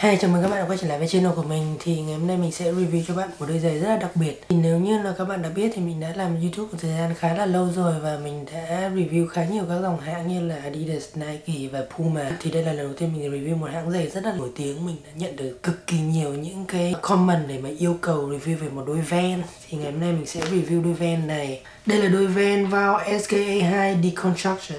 Hi, chào mừng các bạn đã quay trở lại với channel của mình. Thì ngày hôm nay mình sẽ review cho bạn một đôi giày rất là đặc biệt. Thì nếu như là các bạn đã biết thì mình đã làm YouTube một thời gian khá là lâu rồi và mình đã review khá nhiều các dòng hãng như là Adidas, Nike và Puma. Thì đây là lần đầu tiên mình review một hãng giày rất là nổi tiếng. Mình đã nhận được cực kỳ nhiều những cái comment để mà yêu cầu review về một đôi Vans. Thì ngày hôm nay mình sẽ review đôi Vans này. Đây là đôi Vans Vow SKA2 Deconstruction.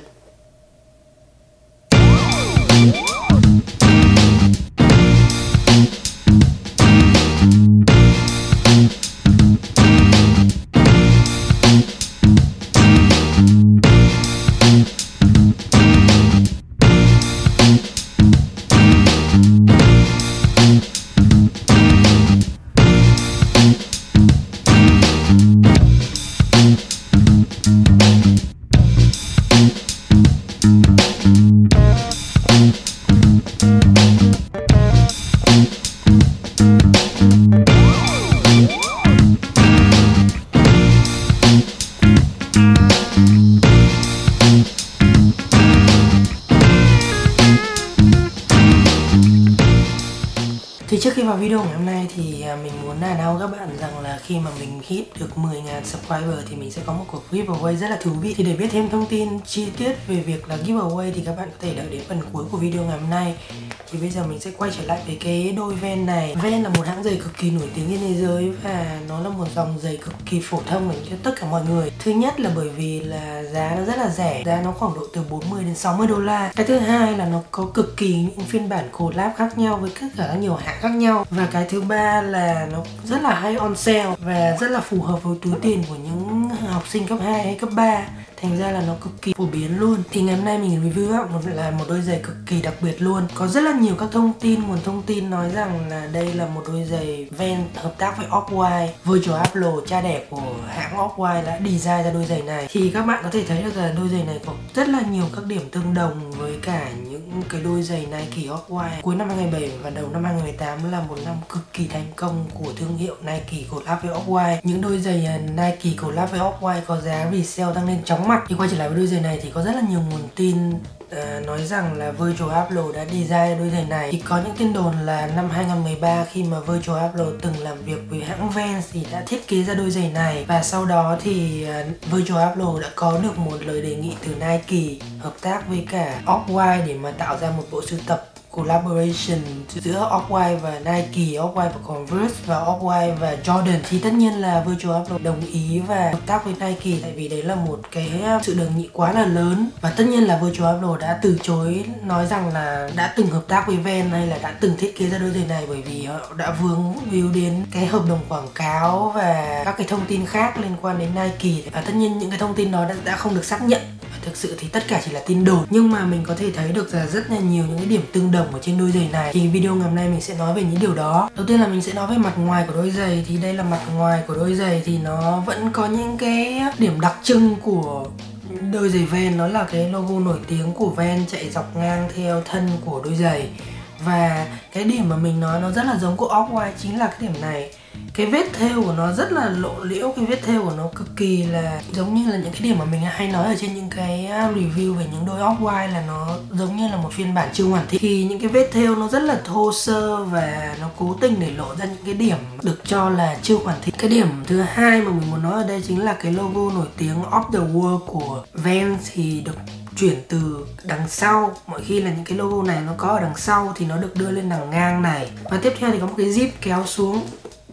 Thì trước khi vào video ngày hôm nay thì mình muốn announce các bạn rằng là khi mà mình hit được 10.000 subscriber thì mình sẽ có một cuộc giveaway rất là thú vị. Thì để biết thêm thông tin chi tiết về việc là giveaway thì các bạn có thể đợi đến phần cuối của video ngày hôm nay. Thì bây giờ mình sẽ quay trở lại với cái đôi Vans này. Vans là một hãng giày cực kỳ nổi tiếng trên thế giới và nó là một dòng giày cực kỳ phổ thông dành cho tất cả mọi người. Thứ nhất là bởi vì là giá nó rất là rẻ, giá nó khoảng độ từ 40 đến 60 đô la. Cái thứ hai là nó có cực kỳ những phiên bản collab khác nhau với tất cả nhiều hãng khác nhau. Và cái thứ ba là nó rất là hay on sale và rất là phù hợp với túi tiền của những học sinh cấp 2 hay cấp 3. Thành ra là nó cực kỳ phổ biến luôn. Thì ngày hôm nay mình review một đôi giày cực kỳ đặc biệt luôn. Có rất là nhiều các thông tin, nguồn thông tin nói rằng là đây là một đôi giày Vans hợp tác với Off-White. Virgil Abloh, cha đẻ của hãng Off-White đã design ra đôi giày này. Thì các bạn có thể thấy được là đôi giày này có rất là nhiều các điểm tương đồng với cả những cái đôi giày Nike Off-White. Cuối năm 2017 và đầu năm 2018 là một năm cực kỳ thành công của thương hiệu Nike collab với Off-White. Những đôi giày Nike collab với Off-White có giá resale tăng lên chóng mặt. Thì quay trở lại với đôi giày này thì có rất là nhiều nguồn tin nói rằng là Virgil Abloh đã design đôi giày này. Thì có những tin đồn là năm 2013 khi mà Virgil Abloh từng làm việc với hãng Vans thì đã thiết kế ra đôi giày này. Và sau đó thì Virgil Abloh đã có được một lời đề nghị từ Nike hợp tác với cả Off-White để mà tạo ra một bộ sưu tập collaboration giữa Off-White và Nike, Off-White và Converse và Off-White và Jordan. Thì tất nhiên là Virgil Abloh đồng ý và hợp tác với Nike tại vì đấy là một cái sự đề nghị quá là lớn. Và tất nhiên là Virgil Abloh đã từ chối nói rằng là đã từng hợp tác với Vans hay là đã từng thiết kế ra đôi giày này, bởi vì họ đã vướng víu đến cái hợp đồng quảng cáo và các cái thông tin khác liên quan đến Nike. Và tất nhiên những cái thông tin đó đã không được xác nhận. Thực sự thì tất cả chỉ là tin đồn, nhưng mà mình có thể thấy được là rất là nhiều những cái điểm tương đồng ở trên đôi giày này. Thì video ngày hôm nay mình sẽ nói về những điều đó. Đầu tiên là mình sẽ nói về mặt ngoài của đôi giày. Thì đây là mặt ngoài của đôi giày thì nó vẫn có những cái điểm đặc trưng của đôi giày Vans. Nó là cái logo nổi tiếng của Vans chạy dọc ngang theo thân của đôi giày. Và cái điểm mà mình nói nó rất là giống của Off-White chính là cái điểm này. Cái vết thêu của nó rất là lộ liễu, cái vết thêu của nó cực kỳ là giống như là những cái điểm mà mình hay nói ở trên những cái review về những đôi Off-White, là nó giống như là một phiên bản chưa hoàn thiện. Thì những cái vết thêu nó rất là thô sơ và nó cố tình để lộ ra những cái điểm được cho là chưa hoàn thiện. Cái điểm thứ hai mà mình muốn nói ở đây chính là cái logo nổi tiếng Off the World của Vans thì được chuyển từ đằng sau. Mỗi khi là những cái logo này nó có ở đằng sau thì nó được đưa lên đằng ngang này. Và tiếp theo thì có một cái zip kéo xuống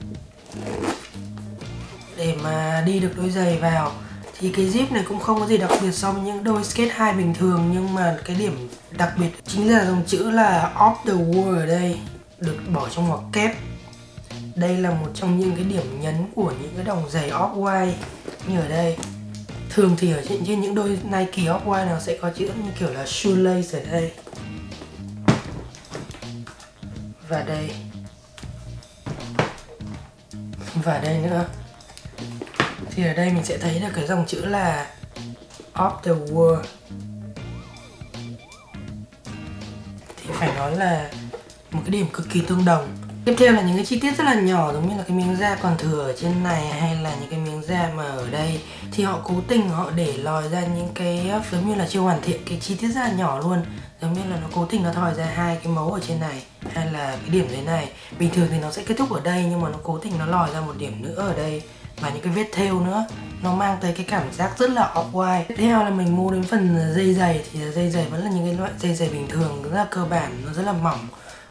để mà đi được đôi giày vào. Thì cái zip này cũng không có gì đặc biệt so với những đôi skate 2 bình thường, nhưng mà cái điểm đặc biệt chính là dòng chữ là Off the World ở đây được bỏ trong ngoặc kép. Đây là một trong những cái điểm nhấn của những cái dòng giày Off-White như ở đây. Thường thì ở trên những đôi Nike Off-White nó sẽ có chữ như kiểu là shoelace ở đây và đây và đây nữa. Thì ở đây mình sẽ thấy được cái dòng chữ là Off the World. Thì phải nói là một cái điểm cực kỳ tương đồng. Tiếp theo là những cái chi tiết rất là nhỏ, giống như là cái miếng da còn thừa ở trên này hay là những cái miếng da mà ở đây thì họ cố tình họ để lòi ra những cái giống như là chưa hoàn thiện, cái chi tiết rất là nhỏ luôn. giống như là nó cố tình nó thòi ra hai cái mấu ở trên này hay là cái điểm dưới này. Bình thường thì nó sẽ kết thúc ở đây nhưng mà nó cố tình nó lòi ra một điểm nữa ở đây và những cái vết thêu nữa, nó mang tới cái cảm giác rất là off-white. Tiếp theo là mình mua đến phần dây giày, thì dây giày vẫn là những cái loại dây giày bình thường, rất là cơ bản, nó rất là mỏng.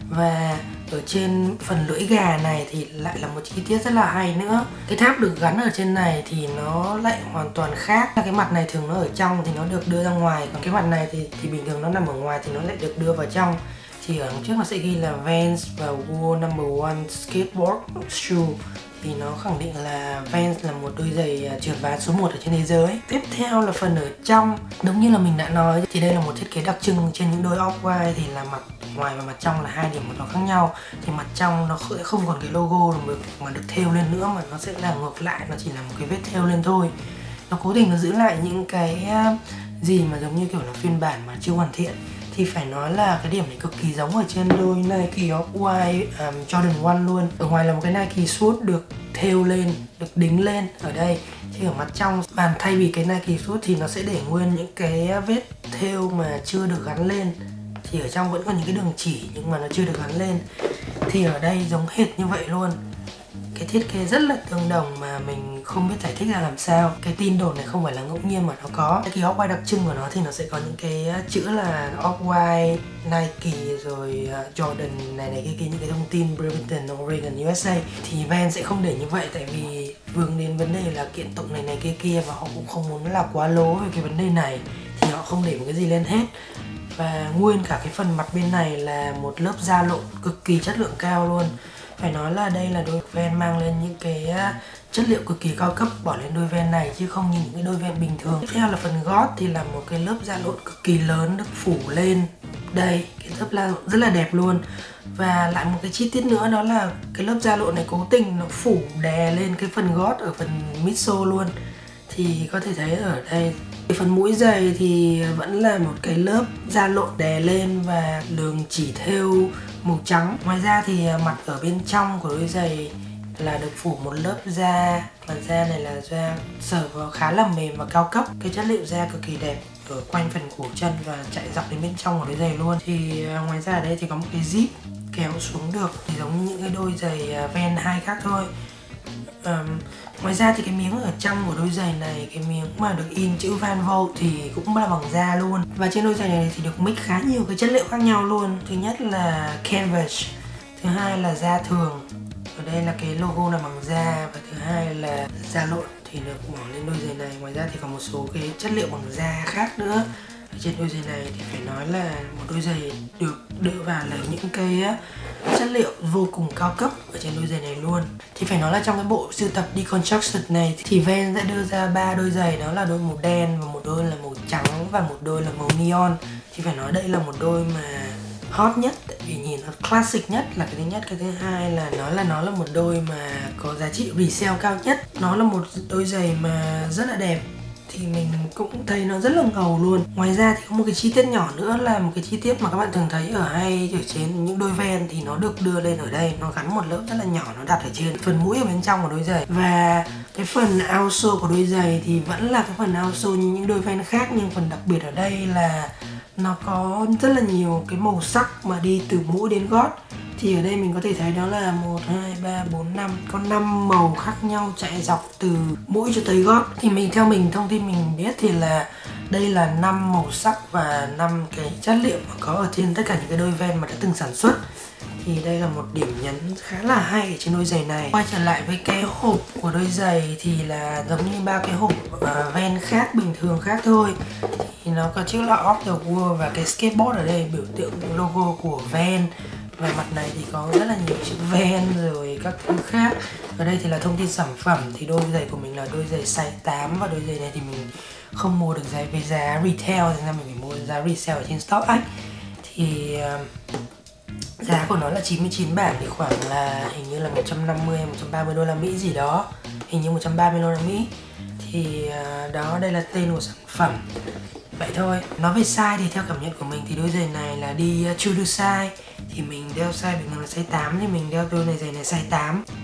Và ở trên phần lưỡi gà này thì lại là một chi tiết rất là hay nữa. Cái tháp được gắn ở trên này thì nó lại hoàn toàn khác. Cái mặt này thường nó ở trong thì nó được đưa ra ngoài, còn cái mặt này thì bình thường nó nằm ở ngoài thì nó lại được đưa vào trong. Thì ở trước nó sẽ ghi là Vans và World No. 1 Skateboard Shoe, thì nó khẳng định là Vans là một đôi giày trượt ván số 1 ở trên thế giới. Tiếp theo là phần ở trong. Đúng như là mình đã nói thì đây là một thiết kế đặc trưng trên những đôi off-white, thì là mặt ngoài và mặt trong là hai điểm một đó khác nhau. Thì mặt trong nó sẽ không còn cái logo mà được thêu lên nữa, mà nó sẽ là ngược lại, nó chỉ là một cái vết thêu lên thôi. Nó cố tình nó giữ lại những cái gì mà giống như kiểu là phiên bản mà chưa hoàn thiện. Thì phải nói là cái điểm này cực kỳ giống ở trên đôi Nike Off-White Jordan 1 luôn. Ở ngoài là một cái Nike suit được thêu lên, được đính lên ở đây. Thì ở mặt trong bàn thay vì cái Nike suit thì nó sẽ để nguyên những cái vết thêu mà chưa được gắn lên. Thì ở trong vẫn còn những cái đường chỉ nhưng mà nó chưa được gắn lên. Thì ở đây giống hệt như vậy luôn. Cái thiết kế rất là tương đồng mà mình không biết giải thích ra làm sao. Cái tin đồn này không phải là ngẫu nhiên mà nó có. Cái Off-White đặc trưng của nó thì nó sẽ có những cái chữ là Off-White, Nike, rồi Jordan này kia, những cái thông tin Brighton, Oregon, USA. Thì Vans sẽ không để như vậy, tại vì vướng đến vấn đề là kiện tụng này kia và họ cũng không muốn là quá lố về cái vấn đề này. Thì họ không để một cái gì lên hết. Và nguyên cả cái phần mặt bên này là một lớp da lộn cực kỳ chất lượng cao luôn. Phải nói là đây là đôi Vans mang lên những cái chất liệu cực kỳ cao cấp bỏ lên đôi Vans này, chứ không như những cái đôi Vans bình thường. Tiếp theo là phần gót thì là một cái lớp da lộn cực kỳ lớn được phủ lên. Đây, cái lớp da lộn rất là đẹp luôn. Và lại một cái chi tiết nữa đó là cái lớp da lộn này cố tình nó phủ đè lên cái phần gót ở phần midsole luôn. Thì có thể thấy ở đây cái phần mũi giày thì vẫn là một cái lớp da lộn đè lên và đường chỉ thêu màu trắng. Ngoài ra thì mặt ở bên trong của đôi giày là được phủ một lớp da, và da này là da sờ vào khá là mềm và cao cấp. Cái chất liệu da cực kỳ đẹp ở quanh phần cổ chân và chạy dọc đến bên trong của đôi giày luôn. Thì ngoài ra ở đây thì có một cái zip kéo xuống được, thì giống như những cái đôi giày Vans 2 khác thôi. Ngoài ra thì cái miếng ở trong của đôi giày này, cái miếng mà được in chữ Van Volt thì cũng là bằng da luôn. Và trên đôi giày này thì được mix khá nhiều cái chất liệu khác nhau luôn. Thứ nhất là canvas, thứ hai là da thường, ở đây là cái logo là bằng da, và thứ hai là da lộn thì được bỏ lên đôi giày này. Ngoài ra thì còn một số cái chất liệu bằng da khác nữa. Ở trên đôi giày này thì phải nói là một đôi giày được đưa vào là những cái chất liệu vô cùng cao cấp ở trên đôi giày này luôn. Thì phải nói là trong cái bộ sưu tập Deconstructed này thì Vans đã đưa ra 3 đôi giày, đó là đôi màu đen và một đôi là màu trắng và một đôi là màu neon. Thì phải nói đây là một đôi mà hot nhất, tại vì nhìn nó classic nhất là cái thứ nhất. Cái thứ hai là nó là một đôi mà có giá trị resale cao nhất. Nó là một đôi giày mà rất là đẹp, thì mình cũng thấy nó rất là ngầu luôn. Ngoài ra thì có một cái chi tiết nhỏ nữa là một cái chi tiết mà các bạn thường thấy ở trên những đôi Vans, thì nó được đưa lên ở đây, nó gắn một lớp rất là nhỏ, nó đặt ở trên phần mũi ở bên trong của đôi giày. Và cái phần outsole của đôi giày thì vẫn là cái phần outsole như những đôi Vans khác, nhưng phần đặc biệt ở đây là nó có rất là nhiều cái màu sắc mà đi từ mũi đến gót. Thì ở đây mình có thể thấy đó là 1, 2, 3, 4, 5, có 5 màu khác nhau chạy dọc từ mũi cho tới gót. Thì theo thông tin mình biết thì là đây là 5 màu sắc và 5 cái chất liệu mà có ở trên tất cả những cái đôi Vans mà đã từng sản xuất. Thì đây là một điểm nhấn khá là hay ở trên đôi giày này. Quay trở lại với cái hộp của đôi giày thì là giống như ba cái hộp Vans khác bình thường khác thôi. Thì nó có chữ là Off the Wall và cái skateboard ở đây biểu tượng logo của Vans. Và mặt này thì có rất là nhiều chữ Vans rồi các thứ khác. Ở đây thì là thông tin sản phẩm, thì đôi giày của mình là đôi giày size 8, và đôi giày này thì mình không mua được với giá retail, nên là mình phải mua giá resale ở trên StockX. Thì giá của nó là 99 bảng, thì khoảng là hình như là 150 130 đô la Mỹ gì đó, hình như 130 đô la Mỹ. Thì đó, đây là tên của sản phẩm. Vậy thôi. Nói về size thì theo cảm nhận của mình thì đôi giày này là đi true to size. Thì mình đeo size bình thường là size 8, thì mình đeo đôi giày này size 8.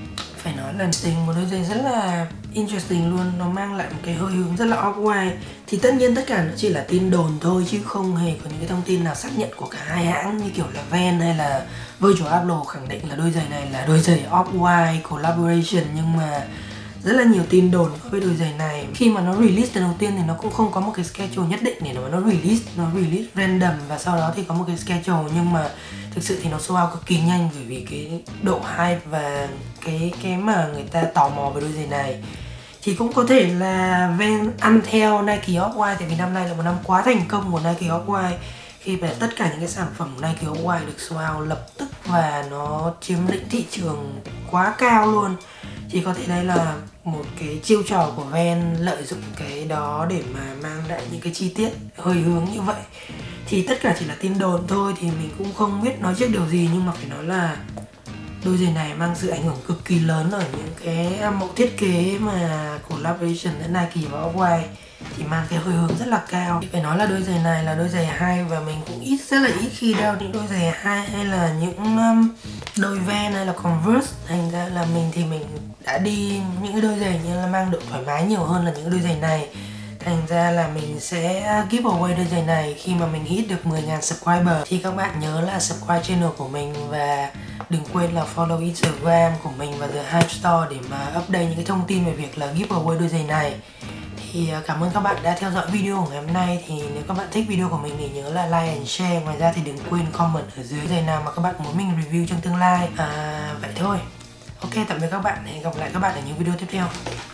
Phải nói là một đôi giày rất là interesting luôn. Nó mang lại một cái hơi hướng rất là off-white. Thì tất nhiên tất cả nó chỉ là tin đồn thôi, chứ không hề có những cái thông tin nào xác nhận của cả hai hãng, như kiểu là Vans hay là Virgil Abloh khẳng định là đôi giày này là đôi giày off-white collaboration. Nhưng mà rất là nhiều tin đồn với đôi giày này. Khi mà nó release lần đầu tiên thì nó cũng không có một cái schedule nhất định để mà nó release random, và sau đó thì có một cái schedule. Nhưng mà thực sự thì nó sold out cực kỳ nhanh, bởi vì cái độ hype và cái mà người ta tò mò về đôi giày này. Thì cũng có thể là Vans ăn theo Nike Off-White, tại vì năm nay là một năm quá thành công của Nike Off-White, khi mà tất cả những cái sản phẩm Nike Off-White được sold out lập tức và nó chiếm lĩnh thị trường quá cao luôn. Thì có thể đây là một cái chiêu trò của Vans lợi dụng cái đó để mà mang lại những cái chi tiết hơi hướng như vậy. Thì tất cả chỉ là tin đồn thôi, thì mình cũng không biết nói trước điều gì. Nhưng mà phải nói là đôi giày này mang sự ảnh hưởng cực kỳ lớn ở những cái mẫu thiết kế mà collaboration giữa Nike và Off-White, thì mang cái hơi hướng rất là cao. Thì phải nói là đôi giày này là đôi giày hay, và mình cũng rất là ít khi đeo những đôi giày hay hay là những đôi Vans hay là Converse. Thành ra là mình đã đi những cái đôi giày như là mang độ thoải mái nhiều hơn là những đôi giày này. Thành ra là mình sẽ give away đôi giày này khi mà mình hit được 10.000 subscriber. Thì các bạn nhớ là subscribe channel của mình, và đừng quên là follow Instagram của mình và The Hype Store để mà update những cái thông tin về việc là give away đôi giày này. Thì cảm ơn các bạn đã theo dõi video của ngày hôm nay. Thì nếu các bạn thích video của mình thì nhớ là like and share. Ngoài ra thì đừng quên comment ở dưới giày nào mà các bạn muốn mình review trong tương lai. Vậy thôi. Ok, tạm biệt các bạn. Hẹn gặp lại các bạn ở những video tiếp theo.